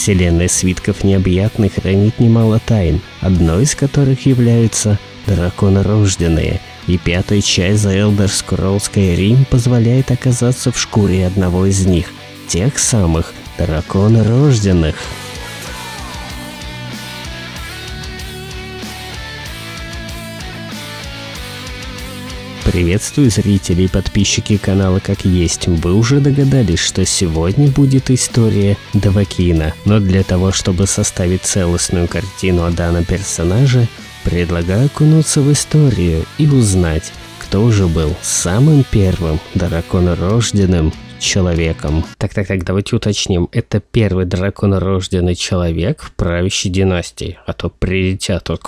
Вселенная свитков необъятной хранит немало тайн, одной из которых являются драконорожденные, и пятая часть The Elder Scrolls Skyrim позволяет оказаться в шкуре одного из них, тех самых драконорожденных. Приветствую зрителей и подписчики канала Как Есть. Вы уже догадались, что сегодня будет история Довакина, но для того, чтобы составить целостную картину о данном персонаже, предлагаю окунуться в историю и узнать, кто же был самым первым драконорожденным человеком. Так, давайте уточним. Это первый драконорожденный человек в правящей династии. А то прилетят тут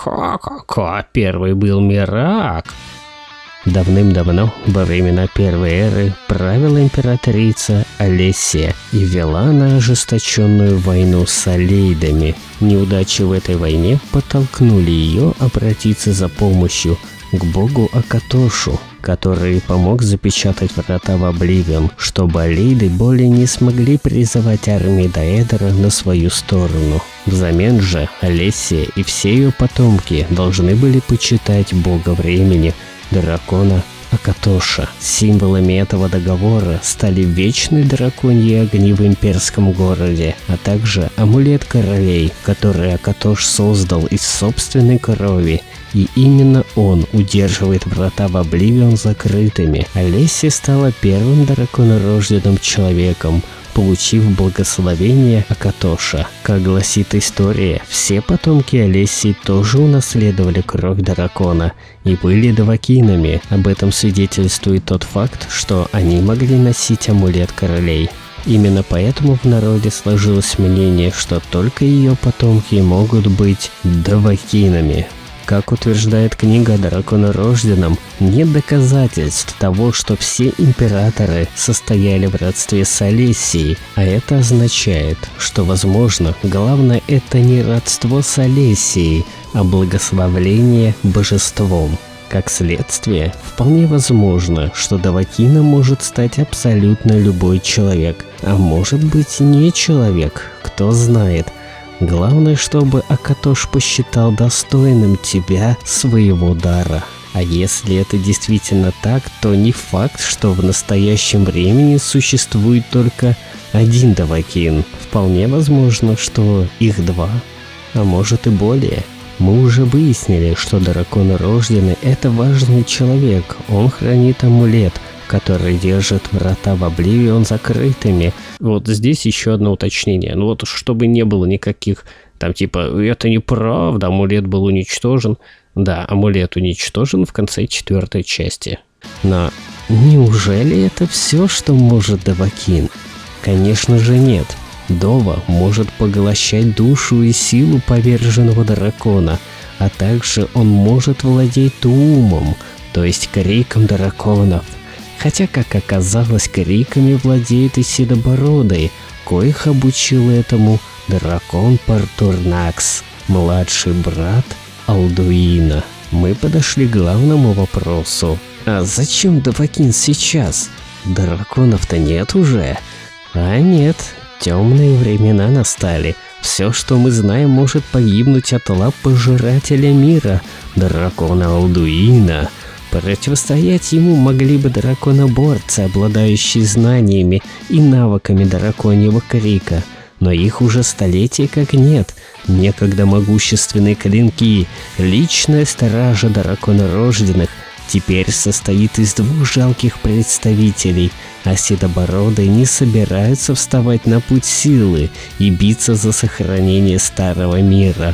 первый был Мирак. Давным-давно, во времена Первой Эры, правила императрица Олессия и вела она ожесточенную войну с алейдами. Неудачи в этой войне подтолкнули ее обратиться за помощью к богу Акатошу, который помог запечатать врата в Обливион, чтобы алейды более не смогли призывать армии Даэдера на свою сторону. Взамен же Олессия и все ее потомки должны были почитать бога времени, дракона Акатоша. Символами этого договора стали вечные драконьи огни в имперском городе, а также амулет королей, который Акатош создал из собственной крови, и именно он удерживает врата в Обливион закрытыми. Олессия стала первым драконорожденным человеком, получив благословение Акатоша. Как гласит история, все потомки Олессии тоже унаследовали кровь дракона и были довакинами. Об этом свидетельствует тот факт, что они могли носить амулет королей. Именно поэтому в народе сложилось мнение, что только ее потомки могут быть довакинами. Как утверждает книга о драконорожденном, нет доказательств того, что все императоры состояли в родстве с Олессией, а это означает, что, возможно, главное это не родство с Олессией, а благословление божеством. Как следствие, вполне возможно, что довакином может стать абсолютно любой человек, а может быть не человек, кто знает. Главное, чтобы Акатош посчитал достойным тебя своего дара. А если это действительно так, то не факт, что в настоящем времени существует только один довакин. Вполне возможно, что их два, а может и более. Мы уже выяснили, что драконорожденный – это важный человек. Он хранит амулет, который держит врата в Обливион закрытыми. Вот здесь еще одно уточнение. Ну вот, чтобы не было никаких, там типа, это неправда, амулет был уничтожен. Да, амулет уничтожен в конце 4-й части. Но неужели это все, что может Довакин? Конечно же нет. Дова может поглощать душу и силу поверженного дракона, а также он может владеть Туумом, то есть криком драконов. Хотя, как оказалось, криками владеет и Седобородый, коих обучил этому дракон Портурнакс, младший брат Алдуина. Мы подошли к главному вопросу. А зачем Довакин сейчас? Драконов-то нет уже. А нет, темные времена настали. Все, что мы знаем, может погибнуть от лап пожирателя мира, дракона Алдуина. Противостоять ему могли бы драконоборцы, обладающие знаниями и навыками драконьего крика, но их уже столетия как нет. Некогда могущественные клинки, личная стража драконорожденных, теперь состоит из двух жалких представителей, а Седобородые не собираются вставать на путь силы и биться за сохранение старого мира.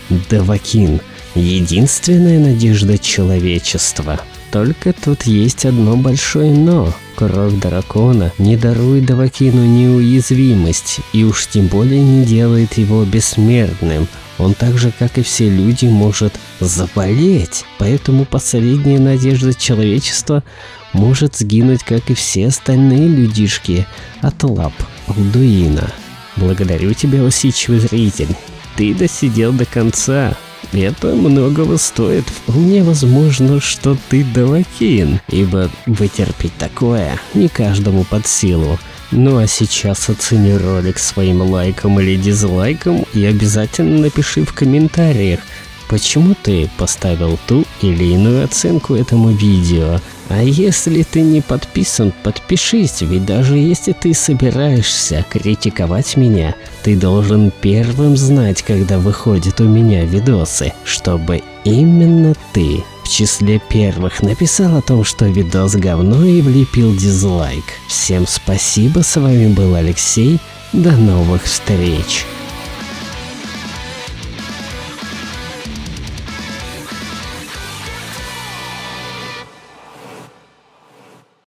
Довакин — единственная надежда человечества. Только тут есть одно большое «но». Кровь дракона не дарует Довакину неуязвимость, и уж тем более не делает его бессмертным. Он так же, как и все люди, может заболеть. Поэтому последняя надежда человечества может сгинуть, как и все остальные людишки, от лап Алдуина. Благодарю тебя, усидчивый зритель. Ты досидел до конца. Это многого стоит. Вполне возможно, что ты Довакин, ибо вытерпеть такое не каждому под силу. Ну а сейчас оцени ролик своим лайком или дизлайком и обязательно напиши в комментариях, почему ты поставил ту или иную оценку этому видео. А если ты не подписан, подпишись, ведь даже если ты собираешься критиковать меня, ты должен первым знать, когда выходят у меня видосы, чтобы именно ты в числе первых написал о том, что видос говно, и влепил дизлайк. Всем спасибо, с вами был Алексей, до новых встреч!